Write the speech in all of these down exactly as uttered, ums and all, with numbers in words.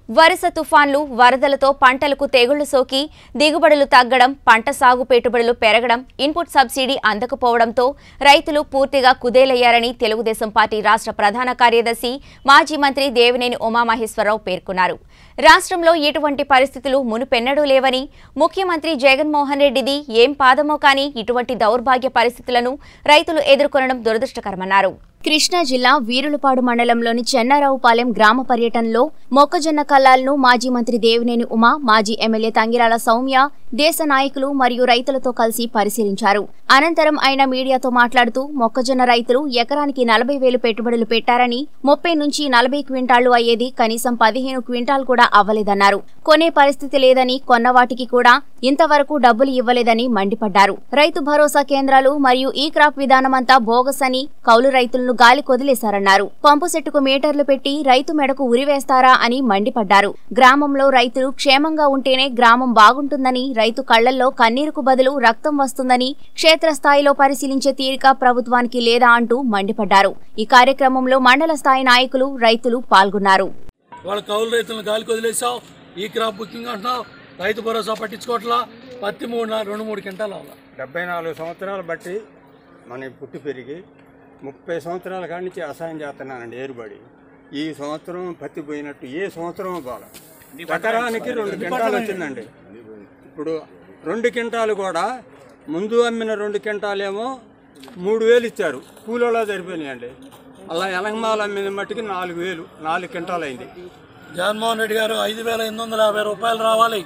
వరుస తుఫాన్లు వరదలతో పంటలకు తెగుళ్లు సోకి దిగుబడులు తగ్గడం, పంట సాగు పెట్టుబడులు పెరగడం, ఇన్పుట్ సబ్సిడీ అందకపోవడంతో రైతులు పూర్తిగా కుదేలయ్యారని తెలుగుదేశం పార్టీ రాష్ట్ర ప్రధాన కార్యదర్శి మాజీ మంత్రి దేవినేని ఉమామహేశ్వరరావు పేర్కొన్నారు. రాష్ట్రంలో ఇటువంటి పరిస్థితులు మునుపెన్నడూ లేవని, ముఖ్యమంత్రి జగన్మోహన్ రెడ్డిది ఏం పాదమో కానీ ఇటువంటి దౌర్భాగ్య పరిస్థితులను రైతులు ఎదుర్కొనడం దురదృష్టకరమన్నారు. కృష్ణా జిల్లా వీరులపాడు మండలంలోని చెన్నారావుపాలెం గ్రామ పర్యటనలో మొక్కజొన్న కల్లాలను మాజీ మంత్రి దేవినేని ఉమా, మాజీ ఎమ్మెల్యే తంగిరాల సౌమ్య, దేశ నాయకులు మరియు రైతులతో కలిసి పరిశీలించారు. అనంతరం ఆయన మీడియాతో మాట్లాడుతూ మొక్కజొన్న రైతులు ఎకరానికి నలభై వేలు పెట్టుబడులు పెట్టారని, ముప్పై నుంచి నలభై క్వింటాళ్లు అయ్యేది కనీసం పదిహేను క్వింటాల్ కూడా అవ్వలేదన్నారు. కొనే పరిస్థితి లేదని, కొన్న వాటికి కూడా ఇంతవరకు డబ్బులు ఇవ్వలేదని మండిపడ్డారు. రైతు భరోసా కేంద్రాలు మరియు ఈ క్రాప్ విధానమంతా బోగస్ అని, కౌలు రైతులను గాలి కొదిలేశారన్నారు. పంపు సెట్టుకు మీటర్లు పెట్టి రైతు మెడకు ఉరివేస్తారా అని మండిపడ్డారు. గ్రామంలో రైతులు క్షేమంగా ఉంటేనే గ్రామం బాగుంటుందని, రైతు కళ్లల్లో కన్నీరుకు బదులు రక్తం వస్తుందని, క్షేత్రస్థాయిలో పరిశీలించే తీరిక ప్రభుత్వానికి లేదా అంటూ మండిపడ్డారు. ఈ కార్యక్రమంలో మండల స్థాయి నాయకులు, రైతులు పాల్గొన్నారు. వాళ్ళ కౌలు రైతులను గాలి కొదిలేసావు, ఈ క్రాప్ బుకింగ్ అంటున్నావు, రైతు భరోసా పట్టించుకోవట్లా, పత్తి మూడు రెండు మూడు క్వింటాలు డెబ్బై నాలుగు సంవత్సరాలు బట్టి మన పుట్టి పెరిగి ముప్పై సంవత్సరాల కాడి నుంచి వ్యవసాయం చేస్తున్నానండి. ఏరుబడి ఈ సంవత్సరం పత్తి పోయినట్టు ఏ సంవత్సరం బాగా ఎకరానికి రెండు క్వింటాలు వచ్చిందండి. ఇప్పుడు రెండు క్వింటాలు కూడా ముందు అమ్మిన రెండు క్వింటాలేమో మూడు వేలు ఇచ్చారు, కూలీలో సరిపోయినాయండి. అలా ఎలంగమాల అమ్మిన మట్టికి నాలుగు వేలు నాలుగు క్వింటాలు అయింది. జగన్మోహన్ రెడ్డి గారు ఐదు వేల ఎనిమిది వందల యాభై రూపాయలు రావాలి,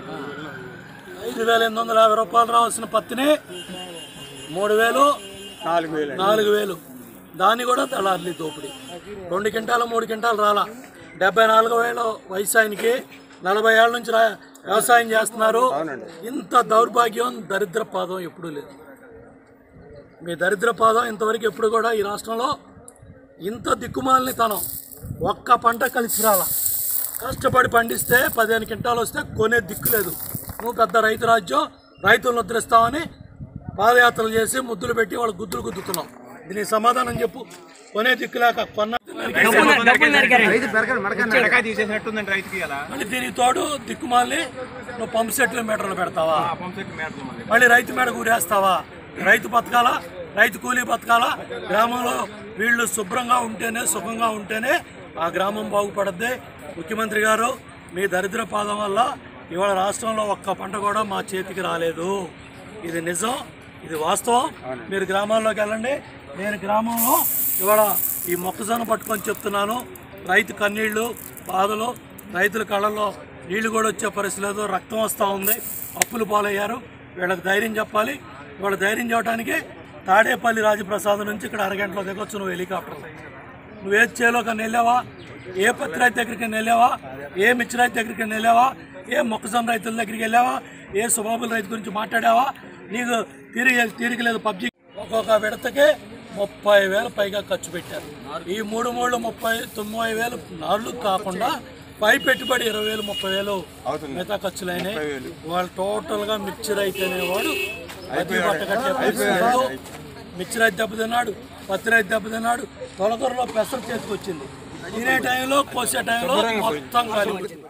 ఐదు వేల ఎనిమిది వందల యాభై రూపాయలు రావాల్సిన పత్తిని మూడు వేలు నాలుగు వేలు నాలుగు వేలు దాన్ని కూడా దళార్లీ దోపిడి. రెండు క్వింటాలు మూడు క్వింటాలు రాలా. డెబ్బై నాలుగు వేల వయసు ఆయనకి, నలభై ఏళ్ళ నుంచి వ్యవసాయం చేస్తున్నారు. ఇంత దౌర్భాగ్యం, దరిద్ర పాదం ఎప్పుడూ లేదు. మీ దరిద్ర పాదం ఇంతవరకు ఎప్పుడు కూడా ఈ రాష్ట్రంలో ఇంత దిక్కుమాలని తనం ఒక్క పంట కలిసి రాలా. కష్టపడి పండిస్తే పదిహేను క్వింటాలు వస్తే కొనే దిక్కు లేదు. నువ్వు పెద్ద రైతు రాజ్యం, రైతులను ఉద్ధరిస్తామని పాదయాత్రలు చేసి ముద్దులు పెట్టి వాళ్ళు గుద్దులు గుద్దుతున్నావు. దీనికి సమాధానం చెప్పు. కొనే దిక్కులేక కొన్న మళ్ళీ దీనికి తోడు దిక్కుమాలి నువ్వు పంప్ సెట్లు మీటర్లు పెడతావా, మళ్ళీ రైతు మీద ఊరేస్తావా? రైతు బతకాలా, రైతు కూలీ బతకాలా? గ్రామంలో వీళ్ళు శుభ్రంగా ఉంటేనే, సుఖంగా ఉంటేనే ఆ గ్రామం బాగుపడద్ది. ముఖ్యమంత్రి గారు, మీ దరిద్ర పాదం వల్ల ఇవాళ రాష్ట్రంలో ఒక్క పంట కూడా మా చేతికి రాలేదు. ఇది నిజం, ఇది వాస్తవం. మీరు గ్రామాల్లోకి వెళ్ళండి. నేను గ్రామంలో ఇవాళ ఈ మొక్కజొన్న పట్టుకొని చెప్తున్నాను. రైతు కన్నీళ్లు, బాధలు, రైతుల కళ్ళల్లో నీళ్లు కూడా వచ్చే పరిస్థితి లేదు, రక్తం వస్తూ ఉంది. అప్పులు పాలయ్యారు. వీళ్ళకి ధైర్యం చెప్పాలి. ఇవాళ ధైర్యం చెప్పడానికి తాడేపల్లి రాజప్రసాద్ నుంచి ఇక్కడ అరగంటలో దిగొచ్చు నువ్వు హెలికాప్టర్. నువ్వే చేలోకి వెళ్ళావా? ఏ పత్తి రైతు దగ్గరికి వెళ్ళావా? ఏ మిర్చి రైతు దగ్గరికి వెళ్ళావా? ఏ మొక్కజొన్న రైతుల దగ్గరికి వెళ్ళావా? ఏ సుబాబుల రైతు గురించి మాట్లాడావా? నీకు తీరిక తీరిక లేదు. పబ్జి ఒక్కొక్క విడతకే ముప్పై వేలు పైగా ఖర్చు పెట్టారు. ఈ మూడు మూడు ముప్పై తొంభై వేలు నాలుగు కాకుండా పై పెట్టుబడి ఇరవై వేలు ముప్పై వేలు మిగతా ఖర్చులు అయినాయి. వాళ్ళు టోటల్గా మిర్చి రైతు అనేవాడు పత్తి పట్ట కట్టే పరిస్థితి. మిర్చి రైతు దెబ్బతిన్నాడు, పత్తి రైతు దెబ్బతిన్నాడు. తొలకూరలో పెసర చేతికి వచ్చింది. తినే టైంలో, కోసే టైంలో మొత్తం కాలిపోయింది.